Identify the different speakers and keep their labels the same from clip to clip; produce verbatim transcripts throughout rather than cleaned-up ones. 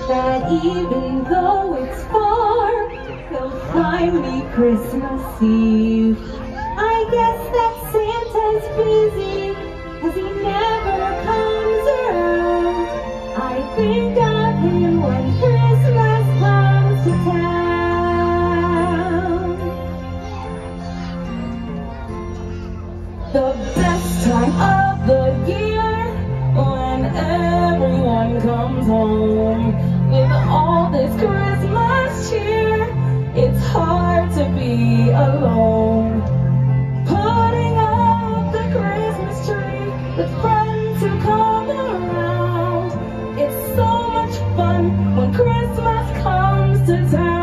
Speaker 1: that even though it's far, he'll find me Christmas Eve. I guess that Santa's busy, 'cause he never comes around. I think of him when Christmas comes to town. The best time of the year, when everyone comes home with all this Christmas cheer. It's hard to be alone, putting up the Christmas tree with friends who come around. It's so much fun when Christmas comes to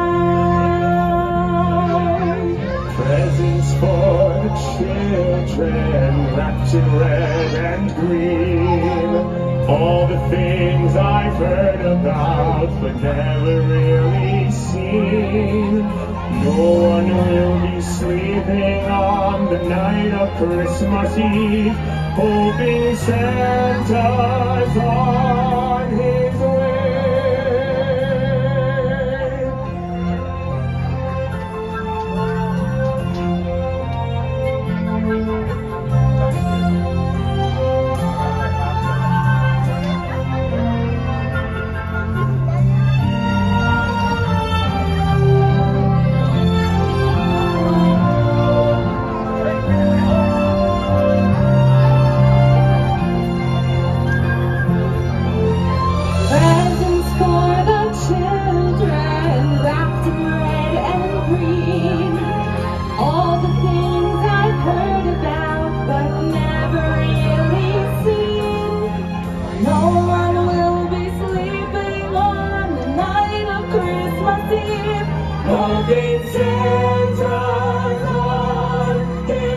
Speaker 1: town.
Speaker 2: Presents for the children, wrapped in red and green. All the things I've heard about but never really seen. No one will be sleeping on the night of Christmas Eve, hoping Santa's on his way.
Speaker 1: All the things I've heard about but never really seen. No one will be sleeping on the night of Christmas Eve,
Speaker 2: hoping Santa's on his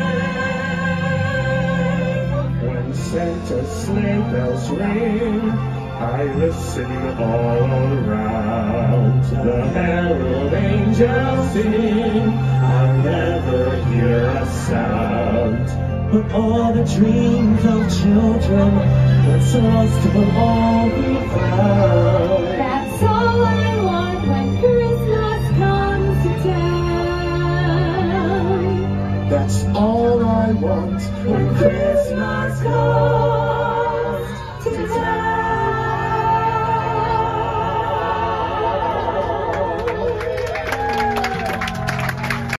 Speaker 2: way. When Santa's sleigh bells ring, I listen all around. The herald angels sing, I never hear a sound. But all the dreams of children, that's lost will all be found.
Speaker 1: That's all I want when Christmas comes to town.
Speaker 2: That's all I want when Christmas comes.